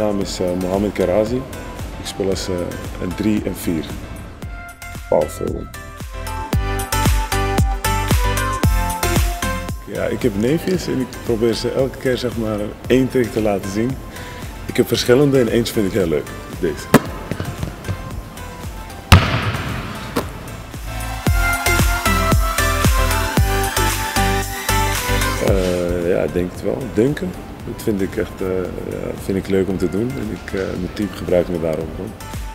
naam is Mohamed Karazi. Ik speel als een 3 en 4. Power forward. Ja, ik heb neefjes en ik probeer ze elke keer zeg maar één trick te laten zien. Ik heb verschillende en eens vind ik heel leuk. Deze. Ja, ik denk het wel. Dunken. Dat vind ik echt vind ik leuk om te doen en mijn team gebruikt me daarom.